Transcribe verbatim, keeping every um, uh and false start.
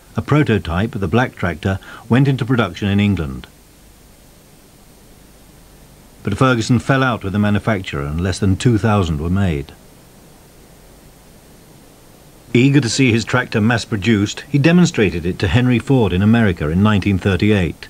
A prototype, the black tractor, went into production in England. But Ferguson fell out with the manufacturer and less than two thousand were made. Eager to see his tractor mass-produced, he demonstrated it to Henry Ford in America in nineteen thirty-eight.